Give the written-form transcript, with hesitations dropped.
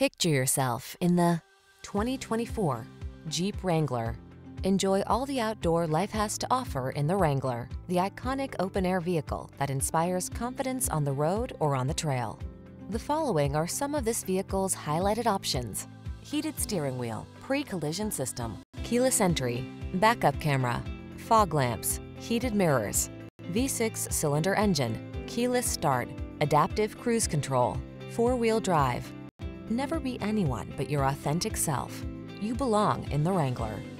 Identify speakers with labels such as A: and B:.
A: Picture yourself in the 2024 Jeep Wrangler. Enjoy all the outdoor life has to offer in the Wrangler, the iconic open-air vehicle that inspires confidence on the road or on the trail. The following are some of this vehicle's highlighted options: heated steering wheel, pre-collision system, keyless entry, backup camera, fog lamps, heated mirrors, V6 cylinder engine, keyless start, adaptive cruise control, four-wheel drive. Never be anyone but your authentic self. You belong in the Wrangler.